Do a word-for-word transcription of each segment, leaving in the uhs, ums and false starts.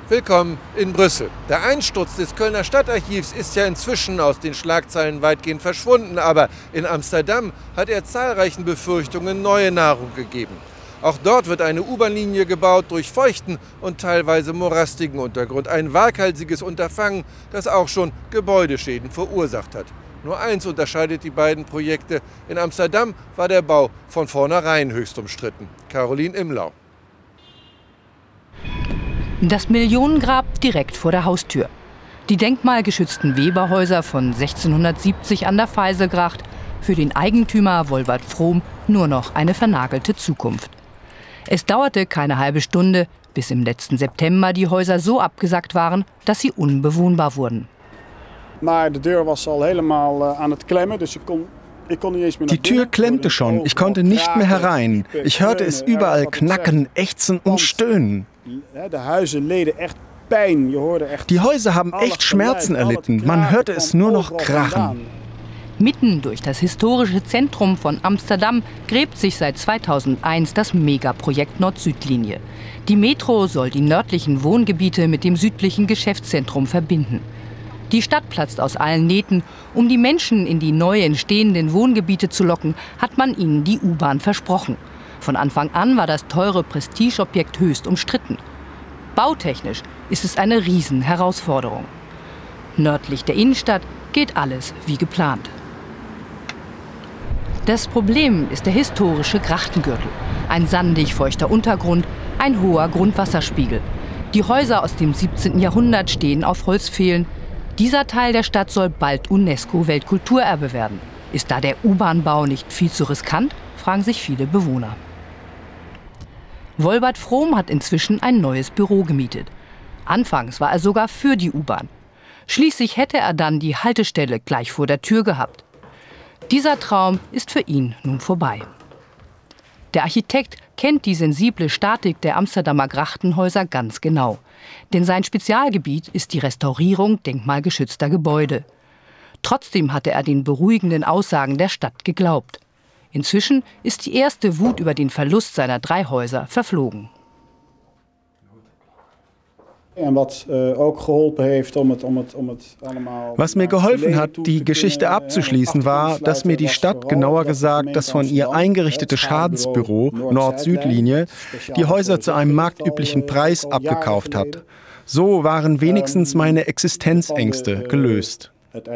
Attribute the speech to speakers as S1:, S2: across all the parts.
S1: Willkommen in Brüssel. Der Einsturz des Kölner Stadtarchivs ist ja inzwischen aus den Schlagzeilen weitgehend verschwunden, aber in Amsterdam hat er zahlreichen Befürchtungen neue Nahrung gegeben. Auch dort wird eine U-Bahn-Linie gebaut durch feuchten und teilweise morastigen Untergrund. Ein waghalsiges Unterfangen, das auch schon Gebäudeschäden verursacht hat. Nur eins unterscheidet die beiden Projekte. In Amsterdam war der Bau von vornherein höchst umstritten. Caroline Imlau.
S2: Das Millionengrab direkt vor der Haustür. Die denkmalgeschützten Weberhäuser von sechzehnhundertsiebzig an der Vijzelgracht. Für den Eigentümer Wolbert Frohm nur noch eine vernagelte Zukunft. Es dauerte keine halbe Stunde, bis im letzten September die Häuser so abgesackt waren, dass sie unbewohnbar wurden.
S3: Die Tür klemmte schon, ich konnte nicht mehr herein. Ich hörte es überall knacken, ächzen und stöhnen. Die Häuser haben echt Schmerzen erlitten, man hörte es nur noch krachen.
S2: Mitten durch das historische Zentrum von Amsterdam gräbt sich seit zweitausendeins das Megaprojekt Nord-Süd-Linie. Die Metro soll die nördlichen Wohngebiete mit dem südlichen Geschäftszentrum verbinden. Die Stadt platzt aus allen Nähten. Um die Menschen in die neu entstehenden Wohngebiete zu locken, hat man ihnen die U-Bahn versprochen. Von Anfang an war das teure Prestigeobjekt höchst umstritten. Bautechnisch ist es eine Riesenherausforderung. Nördlich der Innenstadt geht alles wie geplant. Das Problem ist der historische Grachtengürtel. Ein sandig feuchter Untergrund, ein hoher Grundwasserspiegel. Die Häuser aus dem siebzehnten Jahrhundert stehen auf Holzpfählen. Dieser Teil der Stadt soll bald UNESCO-Weltkulturerbe werden. Ist da der U-Bahn-Bau nicht viel zu riskant, fragen sich viele Bewohner. Wolbert Frohm hat inzwischen ein neues Büro gemietet. Anfangs war er sogar für die U-Bahn. Schließlich hätte er dann die Haltestelle gleich vor der Tür gehabt. Dieser Traum ist für ihn nun vorbei. Der Architekt kennt die sensible Statik der Amsterdamer Grachtenhäuser ganz genau. Denn sein Spezialgebiet ist die Restaurierung denkmalgeschützter Gebäude. Trotzdem hatte er den beruhigenden Aussagen der Stadt geglaubt. Inzwischen ist die erste Wut über den Verlust seiner drei Häuser verflogen.
S3: Was mir geholfen hat, die Geschichte abzuschließen, war, dass mir die Stadt, genauer gesagt das von ihr eingerichtete Schadensbüro Nord-Süd-Linie, die Häuser zu einem marktüblichen Preis abgekauft hat. So waren wenigstens meine Existenzängste gelöst.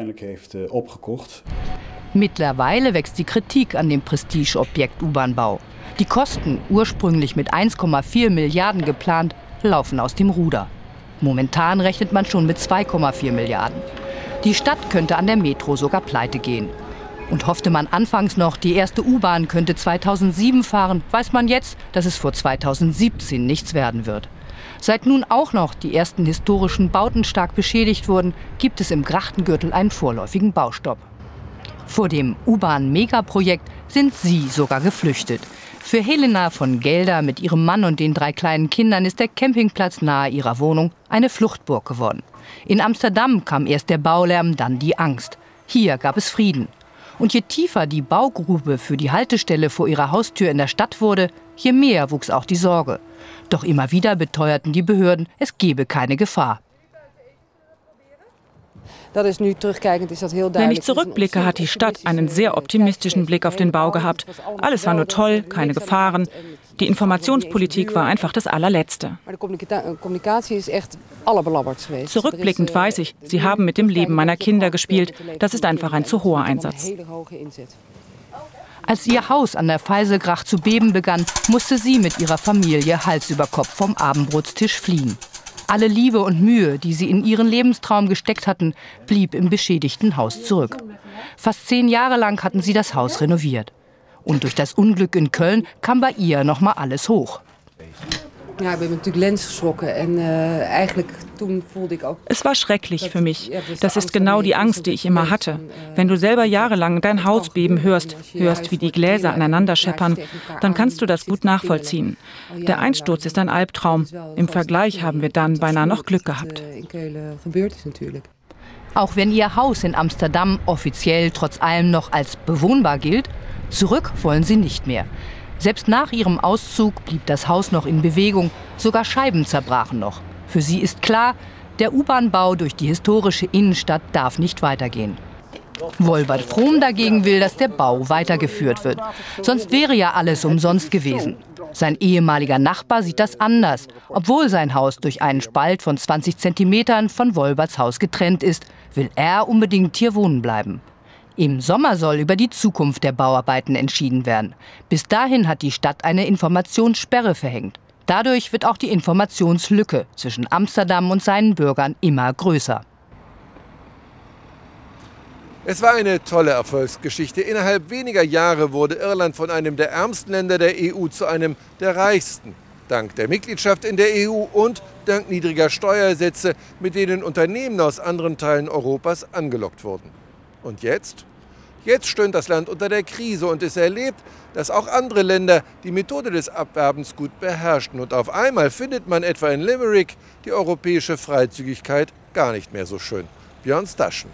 S2: Mittlerweile wächst die Kritik an dem Prestigeobjekt U-Bahn-Bau. Die Kosten, ursprünglich mit eins Komma vier Milliarden geplant, laufen aus dem Ruder. Momentan rechnet man schon mit zwei Komma vier Milliarden. Die Stadt könnte an der Metro sogar pleite gehen. Und hoffte man anfangs noch, die erste U-Bahn könnte zweitausendsieben fahren, weiß man jetzt, dass es vor zweitausendsiebzehn nichts werden wird. Seit nun auch noch die ersten historischen Bauten stark beschädigt wurden, gibt es im Grachtengürtel einen vorläufigen Baustopp. Vor dem U-Bahn-Megaprojekt sind sie sogar geflüchtet. Für Helena von Gelder mit ihrem Mann und den drei kleinen Kindern ist der Campingplatz nahe ihrer Wohnung eine Fluchtburg geworden. In Amsterdam kam erst der Baulärm, dann die Angst. Hier gab es Frieden. Und je tiefer die Baugrube für die Haltestelle vor ihrer Haustür in der Stadt wurde, je mehr wuchs auch die Sorge. Doch immer wieder beteuerten die Behörden, es gebe keine Gefahr.
S4: Wenn ich zurückblicke, hat die Stadt einen sehr optimistischen Blick auf den Bau gehabt. Alles war nur toll, keine Gefahren. Die Informationspolitik war einfach das Allerletzte. Zurückblickend weiß ich, sie haben mit dem Leben meiner Kinder gespielt. Das ist einfach ein zu hoher Einsatz.
S2: Als ihr Haus an der Vijzelgracht zu beben begann, musste sie mit ihrer Familie Hals über Kopf vom Abendbrotstisch fliehen. Alle Liebe und Mühe, die sie in ihren Lebenstraum gesteckt hatten, blieb im beschädigten Haus zurück. Fast zehn Jahre lang hatten sie das Haus renoviert. Und durch das Unglück in Köln kam bei ihr noch mal alles hoch.
S4: Ja, ich bin natürlich lens geschrokken en uh, eigenlijk toen voelde ik auch. Es war schrecklich für mich. Das ist genau die Angst, die ich immer hatte. Wenn du selber jahrelang dein Haus beben hörst, hörst, wie die Gläser aneinander scheppern, dann kannst du das gut nachvollziehen. Der Einsturz ist ein Albtraum. Im Vergleich haben wir dann beinahe noch Glück gehabt.
S2: Auch wenn ihr Haus in Amsterdam offiziell trotz allem noch als bewohnbar gilt, zurück wollen sie nicht mehr. Selbst nach ihrem Auszug blieb das Haus noch in Bewegung, sogar Scheiben zerbrachen noch. Für sie ist klar, der U-Bahn-Bau durch die historische Innenstadt darf nicht weitergehen. Wolbert Frohm dagegen will, dass der Bau weitergeführt wird. Sonst wäre ja alles umsonst gewesen. Sein ehemaliger Nachbar sieht das anders, obwohl sein Haus durch einen Spalt von zwanzig Zentimetern von Wolberts Haus getrennt ist, will er unbedingt hier wohnen bleiben. Im Sommer soll über die Zukunft der Bauarbeiten entschieden werden. Bis dahin hat die Stadt eine Informationssperre verhängt. Dadurch wird auch die Informationslücke zwischen Amsterdam und seinen Bürgern immer größer.
S1: Es war eine tolle Erfolgsgeschichte. Innerhalb weniger Jahre wurde Irland von einem der ärmsten Länder der E U zu einem der reichsten. Dank der Mitgliedschaft in der E U und dank niedriger Steuersätze, mit denen Unternehmen aus anderen Teilen Europas angelockt wurden. Und jetzt? Jetzt stöhnt das Land unter der Krise und es erlebt, dass auch andere Länder die Methode des Abwerbens gut beherrschten. Und auf einmal findet man etwa in Limerick die europäische Freizügigkeit gar nicht mehr so schön. Björn Staschen.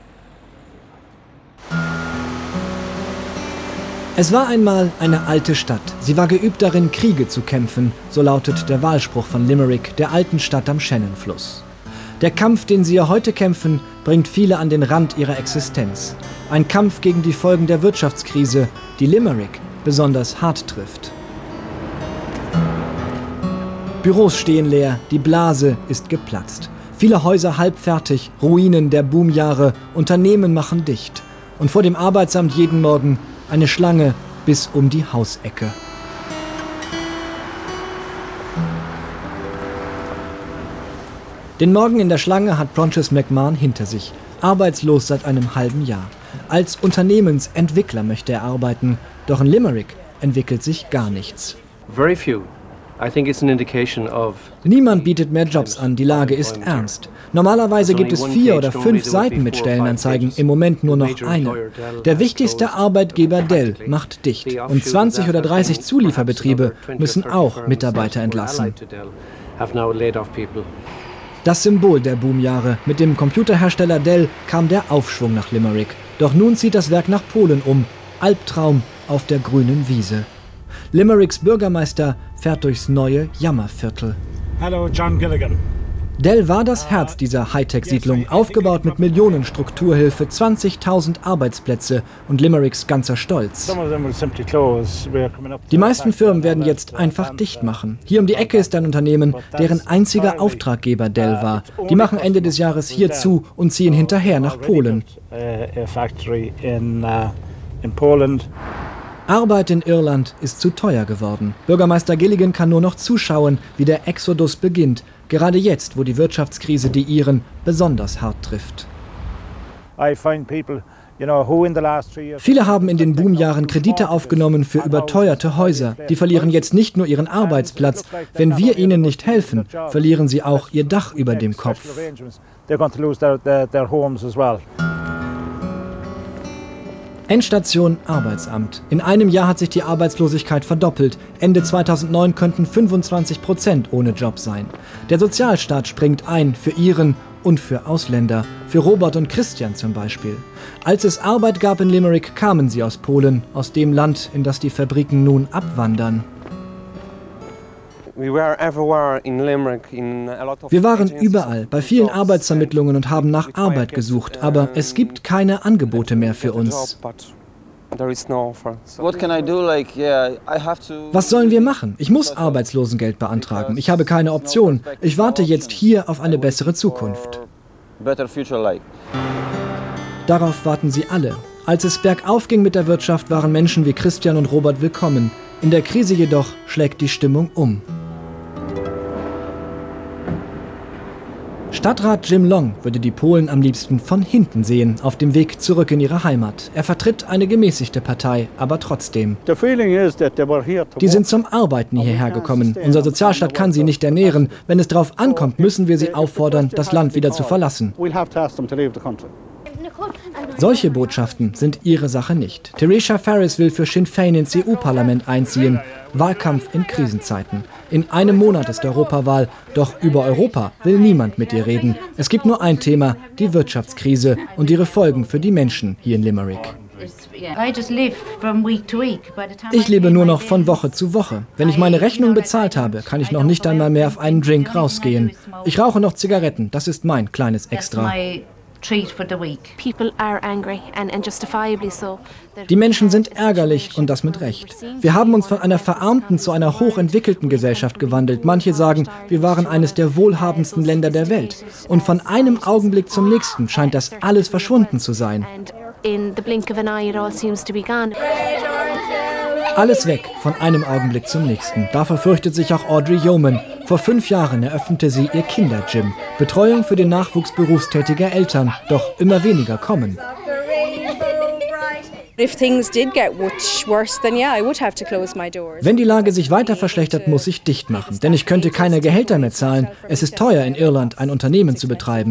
S5: Es war einmal eine alte Stadt. Sie war geübt darin, Kriege zu kämpfen, so lautet der Wahlspruch von Limerick, der alten Stadt am Shannonfluss. Der Kampf, den sie ja heute kämpfen, bringt viele an den Rand ihrer Existenz. Ein Kampf gegen die Folgen der Wirtschaftskrise, die Limerick besonders hart trifft. Büros stehen leer, die Blase ist geplatzt. Viele Häuser halbfertig, Ruinen der Boomjahre, Unternehmen machen dicht. Und vor dem Arbeitsamt jeden Morgen eine Schlange bis um die Hausecke. Den Morgen in der Schlange hat Bronches McMahon hinter sich, arbeitslos seit einem halben Jahr. Als Unternehmensentwickler möchte er arbeiten, doch in Limerick entwickelt sich gar nichts.
S6: Very few. I think it's an indication of
S5: Niemand bietet mehr Jobs an, die Lage ist ernst. Normalerweise gibt es vier oder fünf Seiten mit Stellenanzeigen, im Moment nur noch eine. Der wichtigste Arbeitgeber Dell macht dicht und zwanzig oder dreißig Zulieferbetriebe müssen auch Mitarbeiter entlassen. Das Symbol der Boomjahre. Mit dem Computerhersteller Dell kam der Aufschwung nach Limerick. Doch nun zieht das Werk nach Polen um. Albtraum auf der grünen Wiese. Limericks Bürgermeister fährt durchs neue Jammerviertel.
S7: Hallo, John Gilligan.
S5: Dell war das Herz dieser Hightech-Siedlung, aufgebaut mit Millionen Strukturhilfe, zwanzigtausend Arbeitsplätze und Limericks ganzer Stolz. Die meisten Firmen werden jetzt einfach dicht machen. Hier um die Ecke ist ein Unternehmen, deren einziger Auftraggeber Dell war. Die machen Ende des Jahres hier zu und ziehen hinterher nach Polen. Arbeit in Irland ist zu teuer geworden. Bürgermeister Gilligan kann nur noch zuschauen, wie der Exodus beginnt. Gerade jetzt, wo die Wirtschaftskrise die Iren besonders hart trifft. Viele haben in den Boomjahren Kredite aufgenommen für überteuerte Häuser. Die verlieren jetzt nicht nur ihren Arbeitsplatz. Wenn wir ihnen nicht helfen, verlieren sie auch ihr Dach über dem Kopf. Endstation Arbeitsamt. In einem Jahr hat sich die Arbeitslosigkeit verdoppelt. Ende zweitausendneun könnten fünfundzwanzig Prozent ohne Job sein. Der Sozialstaat springt ein für Iren und für Ausländer. Für Robert und Christian zum Beispiel. Als es Arbeit gab in Limerick, kamen sie aus Polen, aus dem Land, in das die Fabriken nun abwandern. Wir waren überall, bei vielen Arbeitsvermittlungen und haben nach Arbeit gesucht, aber es gibt keine Angebote mehr für uns. Was sollen wir machen? Ich muss Arbeitslosengeld beantragen. Ich habe keine Option. Ich warte jetzt hier auf eine bessere Zukunft. Darauf warten sie alle. Als es bergauf ging mit der Wirtschaft, waren Menschen wie Christian und Robert willkommen. In der Krise jedoch schlägt die Stimmung um. Stadtrat Jim Long würde die Polen am liebsten von hinten sehen, auf dem Weg zurück in ihre Heimat. Er vertritt eine gemäßigte Partei, aber trotzdem. Die sind zum Arbeiten hierher gekommen. Unser Sozialstaat kann sie nicht ernähren. Wenn es darauf ankommt, müssen wir sie auffordern, das Land wieder zu verlassen. Solche Botschaften sind ihre Sache nicht. Theresa Farris will für Sinn Féin ins E U-Parlament einziehen. Wahlkampf in Krisenzeiten. In einem Monat ist Europawahl, doch über Europa will niemand mit ihr reden. Es gibt nur ein Thema, die Wirtschaftskrise und ihre Folgen für die Menschen hier in Limerick. Ich lebe nur noch von Woche zu Woche. Wenn ich meine Rechnung bezahlt habe, kann ich noch nicht einmal mehr auf einen Drink rausgehen. Ich rauche noch Zigaretten, das ist mein kleines Extra. Die Menschen sind ärgerlich und das mit Recht. Wir haben uns von einer verarmten zu einer hochentwickelten Gesellschaft gewandelt. Manche sagen, wir waren eines der wohlhabendsten Länder der Welt. Und von einem Augenblick zum nächsten scheint das alles verschwunden zu sein. Alles weg, von einem Augenblick zum nächsten. Davor fürchtet sich auch Audrey Yeoman. Vor fünf Jahren eröffnete sie ihr Kindergym. Betreuung für den Nachwuchs berufstätiger Eltern. Doch immer weniger kommen. Wenn die Lage sich weiter verschlechtert, muss ich dicht machen. Denn ich könnte keine Gehälter mehr zahlen. Es ist teuer, in Irland ein Unternehmen zu betreiben.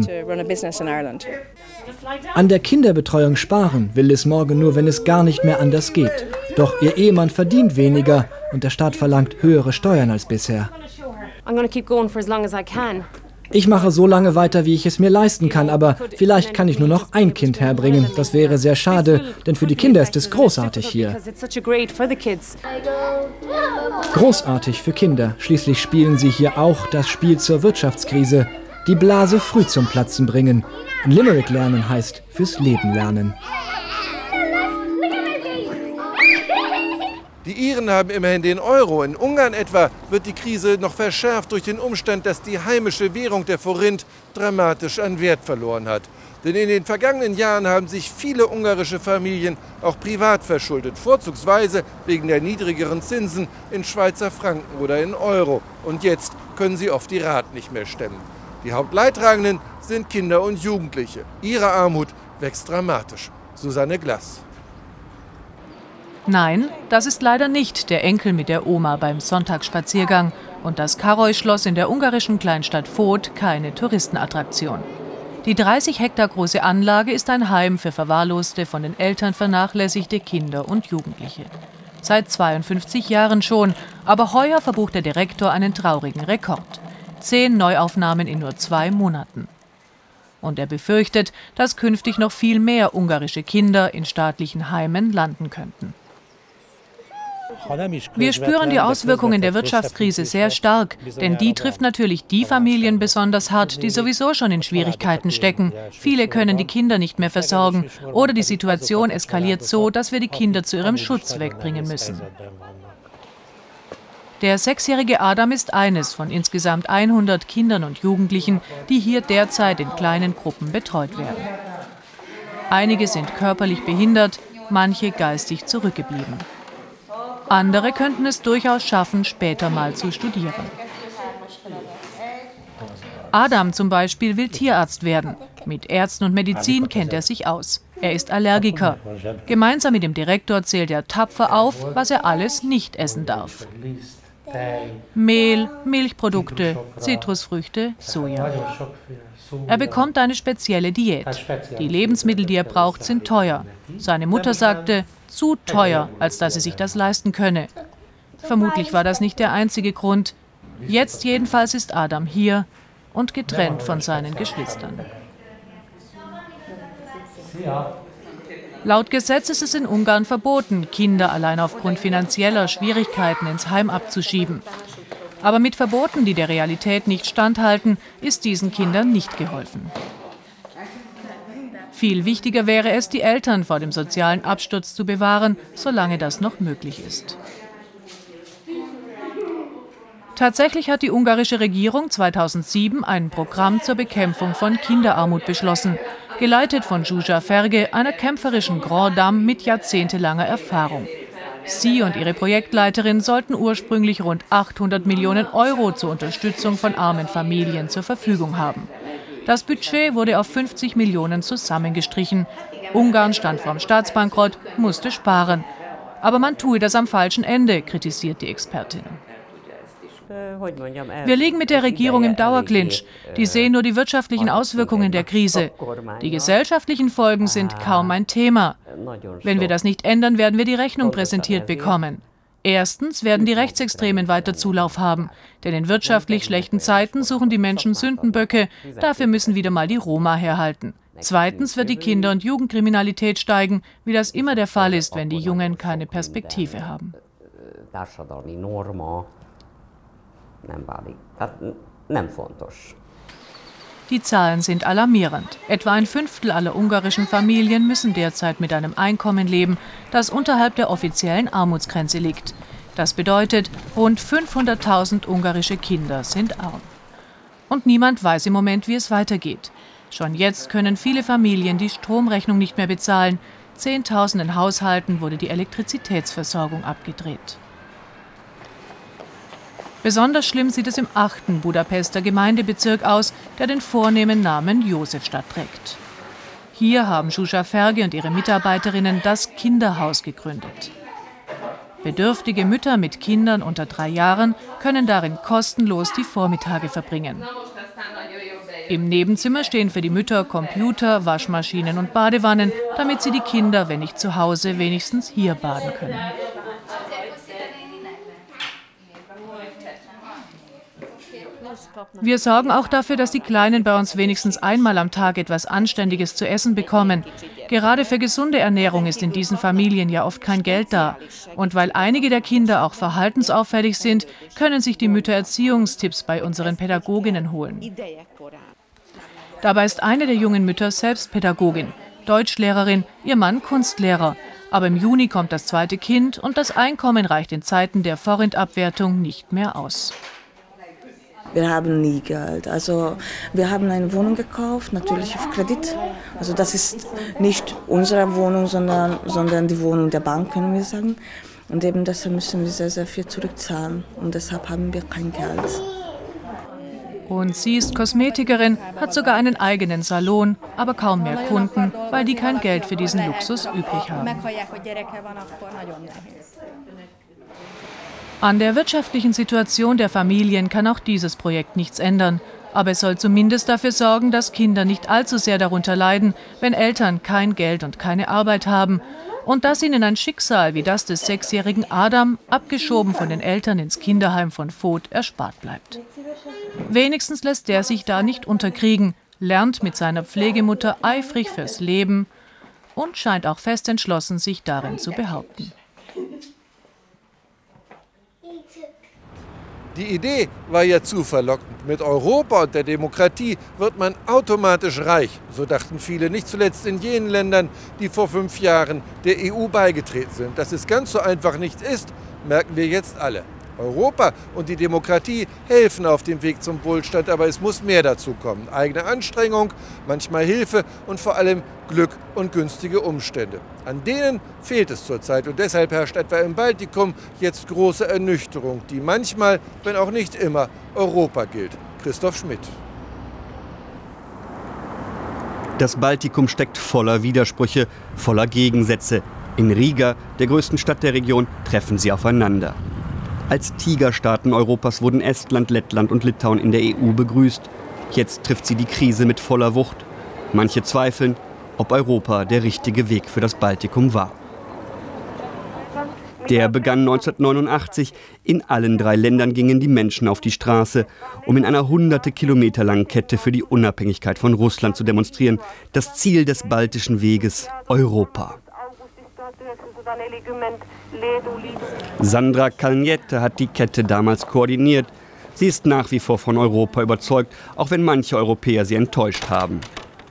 S5: An der Kinderbetreuung sparen will Liz Morgan nur, wenn es gar nicht mehr anders geht. Doch ihr Ehemann verdient weniger und der Staat verlangt höhere Steuern als bisher. Ich mache so lange weiter, wie ich es mir leisten kann, aber vielleicht kann ich nur noch ein Kind herbringen. Das wäre sehr schade, denn für die Kinder ist es großartig hier. Großartig für Kinder. Schließlich spielen sie hier auch das Spiel zur Wirtschaftskrise. Die Blase früh zum Platzen bringen. In Limerick lernen heißt fürs Leben lernen.
S1: Die Iren haben immerhin den Euro. In Ungarn etwa wird die Krise noch verschärft durch den Umstand, dass die heimische Währung, der Forint, dramatisch an Wert verloren hat. Denn in den vergangenen Jahren haben sich viele ungarische Familien auch privat verschuldet, vorzugsweise wegen der niedrigeren Zinsen in Schweizer Franken oder in Euro. Und jetzt können sie oft die Raten nicht mehr stemmen. Die Hauptleidtragenden sind Kinder und Jugendliche. Ihre Armut wächst dramatisch. Susanne Glass.
S8: Nein, das ist leider nicht der Enkel mit der Oma beim Sonntagsspaziergang und das Károly-Schloss in der ungarischen Kleinstadt Fót keine Touristenattraktion. Die dreißig Hektar große Anlage ist ein Heim für verwahrloste, von den Eltern vernachlässigte Kinder und Jugendliche. Seit zweiundfünfzig Jahren schon, aber heuer verbucht der Direktor einen traurigen Rekord. Zehn Neuaufnahmen in nur zwei Monaten. Und er befürchtet, dass künftig noch viel mehr ungarische Kinder in staatlichen Heimen landen könnten. Wir spüren die Auswirkungen der Wirtschaftskrise sehr stark, denn die trifft natürlich die Familien besonders hart, die sowieso schon in Schwierigkeiten stecken. Viele können die Kinder nicht mehr versorgen oder die Situation eskaliert so, dass wir die Kinder zu ihrem Schutz wegbringen müssen. Der sechsjährige Adam ist eines von insgesamt hundert Kindern und Jugendlichen, die hier derzeit in kleinen Gruppen betreut werden. Einige sind körperlich behindert, manche geistig zurückgeblieben. Andere könnten es durchaus schaffen, später mal zu studieren. Adam zum Beispiel will Tierarzt werden. Mit Ärzten und Medizin kennt er sich aus. Er ist Allergiker. Gemeinsam mit dem Direktor zählt er tapfer auf, was er alles nicht essen darf. Mehl, Milchprodukte, Zitrusfrüchte, Soja. Er bekommt eine spezielle Diät. Die Lebensmittel, die er braucht, sind teuer. Seine Mutter sagte, zu teuer, als dass sie sich das leisten könne. Vermutlich war das nicht der einzige Grund. Jetzt jedenfalls ist Adam hier und getrennt von seinen Geschwistern. Laut Gesetz ist es in Ungarn verboten, Kinder allein aufgrund finanzieller Schwierigkeiten ins Heim abzuschieben. Aber mit Verboten, die der Realität nicht standhalten, ist diesen Kindern nicht geholfen. Viel wichtiger wäre es, die Eltern vor dem sozialen Absturz zu bewahren, solange das noch möglich ist. Tatsächlich hat die ungarische Regierung zweitausendsieben ein Programm zur Bekämpfung von Kinderarmut beschlossen, geleitet von Zsuzsa Ferge, einer kämpferischen Grand Dame mit jahrzehntelanger Erfahrung. Sie und ihre Projektleiterin sollten ursprünglich rund achthundert Millionen Euro zur Unterstützung von armen Familien zur Verfügung haben. Das Budget wurde auf fünfzig Millionen zusammengestrichen. Ungarn stand vorm Staatsbankrott, musste sparen. Aber man tue das am falschen Ende, kritisiert die Expertin. Wir liegen mit der Regierung im Dauerclinch. Die sehen nur die wirtschaftlichen Auswirkungen der Krise. Die gesellschaftlichen Folgen sind kaum ein Thema. Wenn wir das nicht ändern, werden wir die Rechnung präsentiert bekommen. Erstens werden die Rechtsextremen weiter Zulauf haben. Denn in wirtschaftlich schlechten Zeiten suchen die Menschen Sündenböcke. Dafür müssen wieder mal die Roma herhalten. Zweitens wird die Kinder- und Jugendkriminalität steigen, wie das immer der Fall ist, wenn die Jungen keine Perspektive haben. Die Zahlen sind alarmierend. Etwa ein Fünftel aller ungarischen Familien müssen derzeit mit einem Einkommen leben, das unterhalb der offiziellen Armutsgrenze liegt. Das bedeutet, rund fünfhunderttausend ungarische Kinder sind arm. Und niemand weiß im Moment, wie es weitergeht. Schon jetzt können viele Familien die Stromrechnung nicht mehr bezahlen. Zehntausenden Haushalten wurde die Elektrizitätsversorgung abgedreht. Besonders schlimm sieht es im achten Budapester Gemeindebezirk aus, der den vornehmen Namen Josefstadt trägt. Hier haben Zsuzsa Ferge und ihre Mitarbeiterinnen das Kinderhaus gegründet. Bedürftige Mütter mit Kindern unter drei Jahren können darin kostenlos die Vormittage verbringen. Im Nebenzimmer stehen für die Mütter Computer, Waschmaschinen und Badewannen, damit sie die Kinder, wenn nicht zu Hause, wenigstens hier baden können. Wir sorgen auch dafür, dass die Kleinen bei uns wenigstens einmal am Tag etwas Anständiges zu essen bekommen. Gerade für gesunde Ernährung ist in diesen Familien ja oft kein Geld da. Und weil einige der Kinder auch verhaltensauffällig sind, können sich die Mütter Erziehungstipps bei unseren Pädagoginnen holen. Dabei ist eine der jungen Mütter selbst Pädagogin, Deutschlehrerin, ihr Mann Kunstlehrer. Aber im Juni kommt das zweite Kind und das Einkommen reicht in Zeiten der Forint-Abwertung nicht mehr aus.
S9: Wir haben nie Geld. Also wir haben eine Wohnung gekauft, natürlich auf Kredit. Also das ist nicht unsere Wohnung, sondern, sondern die Wohnung der Bank, können wir sagen. Und eben deshalb müssen wir sehr, sehr viel zurückzahlen. Und deshalb haben wir kein Geld.
S8: Und sie ist Kosmetikerin, hat sogar einen eigenen Salon, aber kaum mehr Kunden, weil die kein Geld für diesen Luxus übrig haben. An der wirtschaftlichen Situation der Familien kann auch dieses Projekt nichts ändern. Aber es soll zumindest dafür sorgen, dass Kinder nicht allzu sehr darunter leiden, wenn Eltern kein Geld und keine Arbeit haben. Und dass ihnen ein Schicksal wie das des sechsjährigen Adam, abgeschoben von den Eltern ins Kinderheim von Fod, erspart bleibt. Wenigstens lässt der sich da nicht unterkriegen, lernt mit seiner Pflegemutter eifrig fürs Leben und scheint auch fest entschlossen, sich darin zu behaupten.
S1: Die Idee war ja zu verlockend. Mit Europa und der Demokratie wird man automatisch reich. So dachten viele, nicht zuletzt in jenen Ländern, die vor fünf Jahren der E U beigetreten sind. Dass es ganz so einfach nicht ist, merken wir jetzt alle. Europa und die Demokratie helfen auf dem Weg zum Wohlstand, aber es muss mehr dazu kommen. Eigene Anstrengung, manchmal Hilfe und vor allem Glück und günstige Umstände. An denen fehlt es zurzeit und deshalb herrscht etwa im Baltikum jetzt große Ernüchterung, die manchmal, wenn auch nicht immer, Europa gilt. Christoph Schmidt.
S10: Das Baltikum steckt voller Widersprüche, voller Gegensätze. In Riga, der größten Stadt der Region, treffen sie aufeinander. Als Tigerstaaten Europas wurden Estland, Lettland und Litauen in der E U begrüßt. Jetzt trifft sie die Krise mit voller Wucht. Manche zweifeln, ob Europa der richtige Weg für das Baltikum war. Der begann neunzehnhundertneunundachtzig. In allen drei Ländern gingen die Menschen auf die Straße, um in einer hunderte Kilometer langen Kette für die Unabhängigkeit von Russland zu demonstrieren. Das Ziel des baltischen Weges, Europa. Sandra Kalniete hat die Kette damals koordiniert. Sie ist nach wie vor von Europa überzeugt, auch wenn manche Europäer sie enttäuscht haben.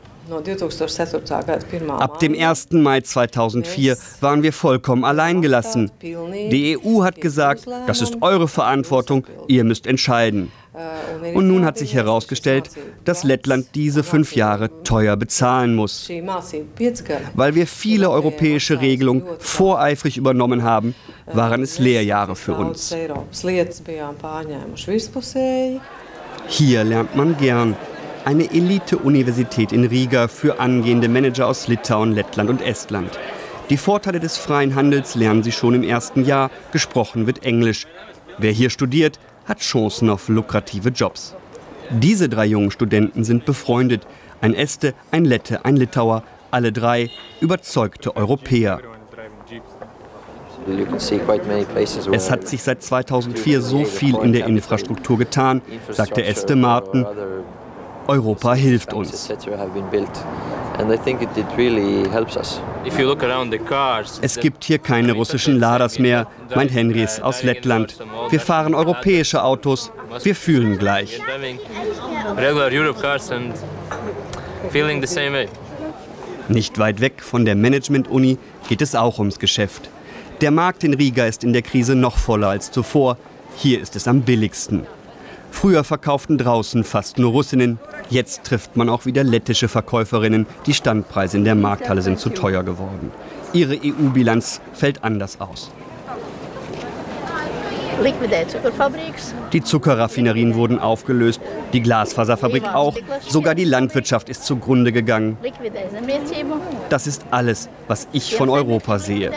S10: Ab dem ersten Mai zweitausendvier waren wir vollkommen alleingelassen. Die E U hat gesagt, das ist eure Verantwortung, ihr müsst entscheiden. Und nun hat sich herausgestellt, dass Lettland diese fünf Jahre teuer bezahlen muss. Weil wir viele europäische Regelungen voreifrig übernommen haben, waren es Lehrjahre für uns. Hier lernt man gern. Eine Elite-Universität in Riga für angehende Manager aus Litauen, Lettland und Estland. Die Vorteile des freien Handels lernen sie schon im ersten Jahr. Gesprochen wird Englisch. Wer hier studiert, hat Chancen auf lukrative Jobs. Diese drei jungen Studenten sind befreundet. Ein Este, ein Lette, ein Litauer. Alle drei überzeugte Europäer. Es hat sich seit zweitausendvier so viel in der Infrastruktur getan, sagt der Este Martin. Europa hilft uns. Es gibt hier keine russischen Ladas mehr, meint Henrys aus Lettland. Wir fahren europäische Autos, wir fühlen gleich. Nicht weit weg von der Management-Uni geht es auch ums Geschäft. Der Markt in Riga ist in der Krise noch voller als zuvor. Hier ist es am billigsten. Früher verkauften draußen fast nur Russinnen. Jetzt trifft man auch wieder lettische Verkäuferinnen. Die Standpreise in der Markthalle sind zu teuer geworden. Ihre E U-Bilanz fällt anders aus. Die Zuckerraffinerien wurden aufgelöst, die Glasfaserfabrik auch. Sogar die Landwirtschaft ist zugrunde gegangen. Das ist alles, was ich von Europa sehe.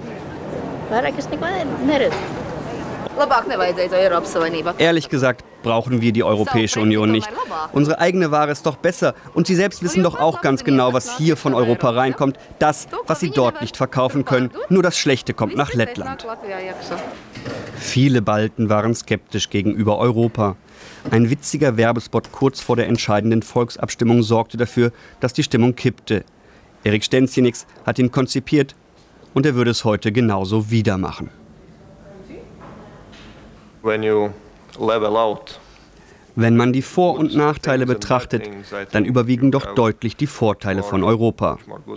S10: Ehrlich gesagt brauchen wir die Europäische Union nicht. Unsere eigene Ware ist doch besser. Und Sie selbst wissen doch auch ganz genau, was hier von Europa reinkommt. Das, was Sie dort nicht verkaufen können. Nur das Schlechte kommt nach Lettland. Viele Balten waren skeptisch gegenüber Europa. Ein witziger Werbespot kurz vor der entscheidenden Volksabstimmung sorgte dafür, dass die Stimmung kippte. Erik Stensjeniks hat ihn konzipiert und er würde es heute genauso wieder machen. Wenn man die Vor- und Nachteile betrachtet, dann überwiegen doch deutlich die Vorteile von Europa.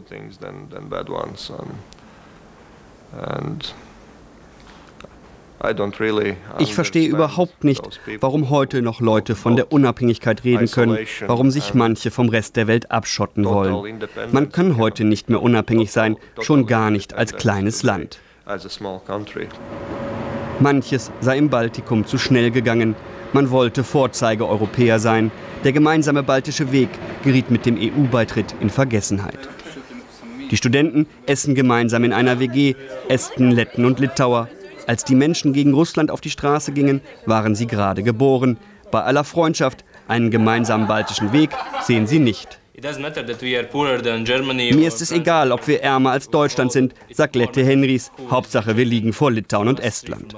S10: Ich verstehe überhaupt nicht, warum heute noch Leute von der Unabhängigkeit reden können, warum sich manche vom Rest der Welt abschotten wollen. Man kann heute nicht mehr unabhängig sein, schon gar nicht als kleines Land. Manches sei im Baltikum zu schnell gegangen. Man wollte Vorzeigeeuropäer sein. Der gemeinsame baltische Weg geriet mit dem E U-Beitritt in Vergessenheit. Die Studenten essen gemeinsam in einer W G, Esten, Letten und Litauer. Als die Menschen gegen Russland auf die Straße gingen, waren sie gerade geboren. Bei aller Freundschaft, einen gemeinsamen baltischen Weg sehen sie nicht. Mir ist es egal, ob wir ärmer als Deutschland sind, sagt Lette Henrys. Hauptsache, wir liegen vor Litauen und Estland.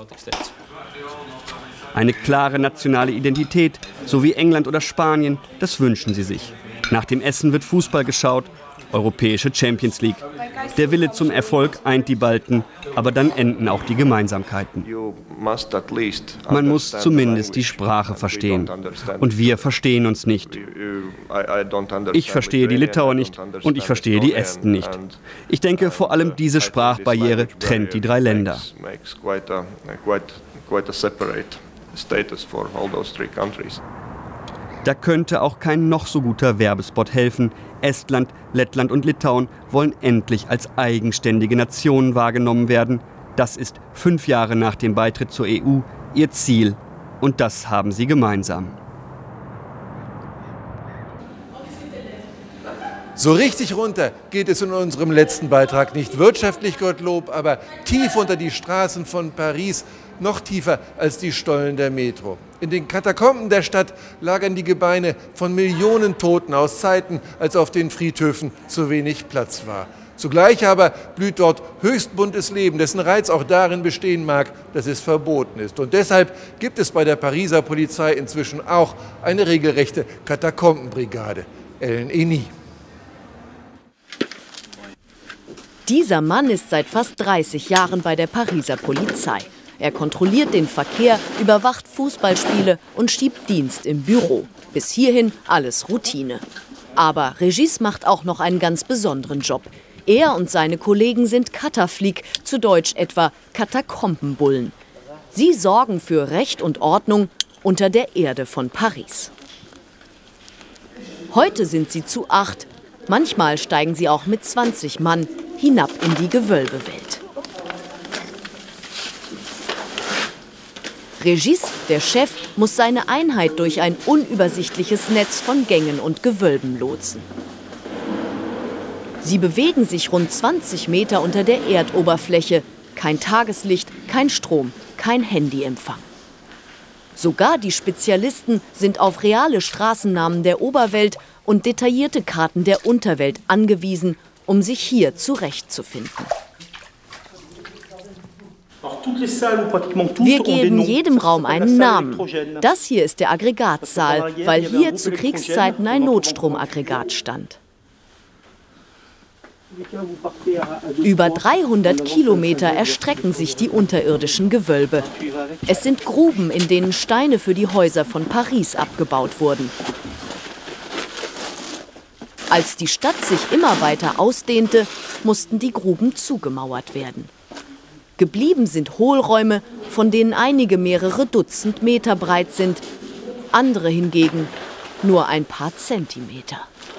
S10: Eine klare nationale Identität, so wie England oder Spanien, das wünschen sie sich. Nach dem Essen wird Fußball geschaut, europäische Champions League. Der Wille zum Erfolg eint die Balten, aber dann enden auch die Gemeinsamkeiten. Man muss zumindest die Sprache verstehen. Und wir verstehen uns nicht. Ich verstehe die Litauer nicht und ich verstehe die Esten nicht. Ich denke, vor allem diese Sprachbarriere trennt die drei Länder. Da könnte auch kein noch so guter Werbespot helfen. Estland, Lettland und Litauen wollen endlich als eigenständige Nationen wahrgenommen werden. Das ist fünf Jahre nach dem Beitritt zur E U ihr Ziel. Und das haben sie gemeinsam.
S1: So richtig runter geht es in unserem letzten Beitrag nicht. Wirtschaftlich, Gottlob, aber tief unter die Straßen von Paris, noch tiefer als die Stollen der Metro. In den Katakomben der Stadt lagern die Gebeine von Millionen Toten aus Zeiten, als auf den Friedhöfen zu wenig Platz war. Zugleich aber blüht dort höchst buntes Leben, dessen Reiz auch darin bestehen mag, dass es verboten ist. Und deshalb gibt es bei der Pariser Polizei inzwischen auch eine regelrechte Katakombenbrigade. Ellen Eni.
S11: Dieser Mann ist seit fast dreißig Jahren bei der Pariser Polizei. Er kontrolliert den Verkehr, überwacht Fußballspiele und schiebt Dienst im Büro. Bis hierhin alles Routine. Aber Régis macht auch noch einen ganz besonderen Job. Er und seine Kollegen sind Kataflieg, zu Deutsch etwa Katakombenbullen. Sie sorgen für Recht und Ordnung unter der Erde von Paris. Heute sind sie zu acht. Manchmal steigen sie auch mit zwanzig Mann hinab in die Gewölbewelt. Régis, der Chef, muss seine Einheit durch ein unübersichtliches Netz von Gängen und Gewölben lotsen. Sie bewegen sich rund zwanzig Meter unter der Erdoberfläche. Kein Tageslicht, kein Strom, kein Handyempfang. Sogar die Spezialisten sind auf reale Straßennamen der Oberwelt und detaillierte Karten der Unterwelt angewiesen, um sich hier zurechtzufinden. Wir geben jedem Raum einen Namen. Das hier ist der Aggregatsaal, weil hier zu Kriegszeiten ein Notstromaggregat stand. Über dreihundert Kilometer erstrecken sich die unterirdischen Gewölbe. Es sind Gruben, in denen Steine für die Häuser von Paris abgebaut wurden. Als die Stadt sich immer weiter ausdehnte, mussten die Gruben zugemauert werden. Geblieben sind Hohlräume, von denen einige mehrere Dutzend Meter breit sind, andere hingegen nur ein paar Zentimeter.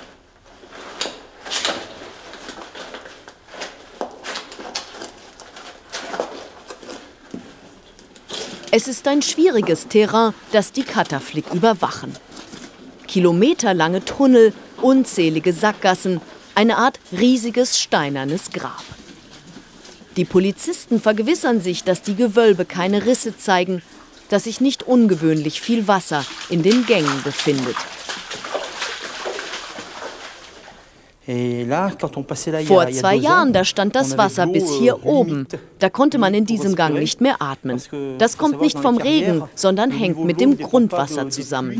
S11: Es ist ein schwieriges Terrain, das die Kataflik überwachen. Kilometerlange Tunnel, unzählige Sackgassen, eine Art riesiges steinernes Grab. Die Polizisten vergewissern sich, dass die Gewölbe keine Risse zeigen, dass sich nicht ungewöhnlich viel Wasser in den Gängen befindet. Vor zwei Jahren, da stand das Wasser bis hier oben. Da konnte man in diesem Gang nicht mehr atmen. Das kommt nicht vom Regen, sondern hängt mit dem Grundwasser zusammen.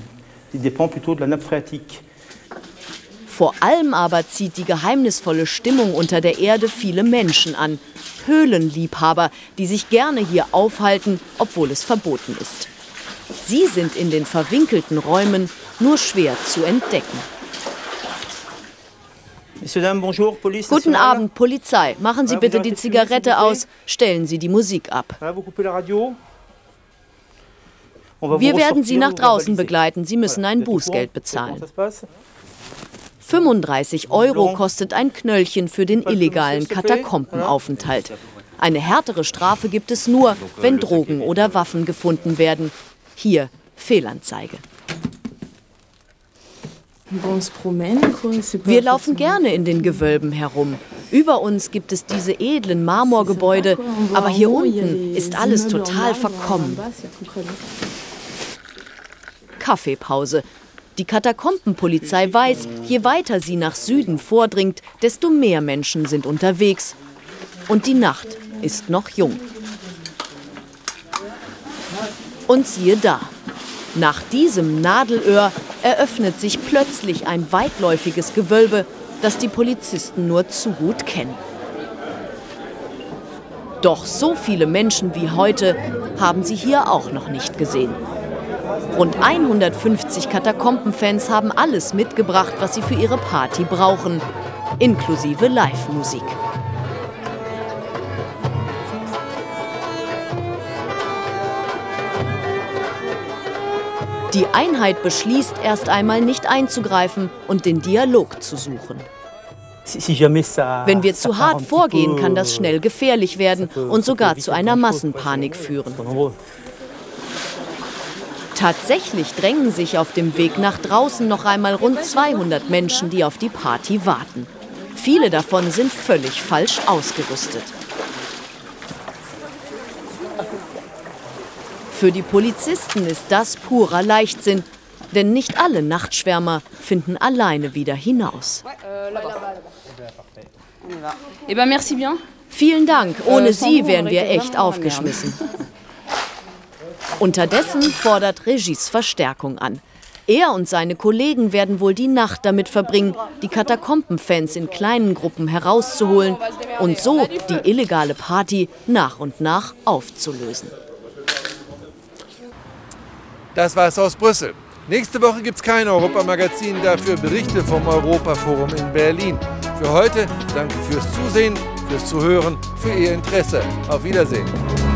S11: Vor allem aber zieht die geheimnisvolle Stimmung unter der Erde viele Menschen an. Höhlenliebhaber, die sich gerne hier aufhalten, obwohl es verboten ist. Sie sind in den verwinkelten Räumen nur schwer zu entdecken. Guten Abend, Polizei. Machen Sie bitte die Zigarette aus, stellen Sie die Musik ab. Wir werden Sie nach draußen begleiten. Sie müssen ein Bußgeld bezahlen. fünfunddreißig Euro kostet ein Knöllchen für den illegalen Katakombenaufenthalt. Eine härtere Strafe gibt es nur, wenn Drogen oder Waffen gefunden werden. Hier Fehlanzeige. Wir laufen gerne in den Gewölben herum. Über uns gibt es diese edlen Marmorgebäude, aber hier unten ist alles total verkommen. Kaffeepause. Die Katakombenpolizei weiß, je weiter sie nach Süden vordringt, desto mehr Menschen sind unterwegs. Und die Nacht ist noch jung. Und siehe da. Nach diesem Nadelöhr eröffnet sich plötzlich ein weitläufiges Gewölbe, das die Polizisten nur zu gut kennen. Doch so viele Menschen wie heute haben sie hier auch noch nicht gesehen. Rund hundertfünfzig Katakombenfans haben alles mitgebracht, was sie für ihre Party brauchen, inklusive Live-Musik. Die Einheit beschließt erst einmal nicht einzugreifen und den Dialog zu suchen. Wenn wir zu hart vorgehen, kann das schnell gefährlich werden und sogar zu einer Massenpanik führen. Tatsächlich drängen sich auf dem Weg nach draußen noch einmal rund zweihundert Menschen, die auf die Party warten. Viele davon sind völlig falsch ausgerüstet. Für die Polizisten ist das purer Leichtsinn, denn nicht alle Nachtschwärmer finden alleine wieder hinaus. Vielen Dank, ohne Sie wären wir echt aufgeschmissen. Unterdessen fordert Régis Verstärkung an. Er und seine Kollegen werden wohl die Nacht damit verbringen, die Katakombenfans in kleinen Gruppen herauszuholen und so die illegale Party nach und nach aufzulösen.
S1: Das war's aus Brüssel. Nächste Woche gibt's kein Europamagazin, dafür Berichte vom Europaforum in Berlin. Für heute danke fürs Zusehen, fürs Zuhören, für Ihr Interesse. Auf Wiedersehen.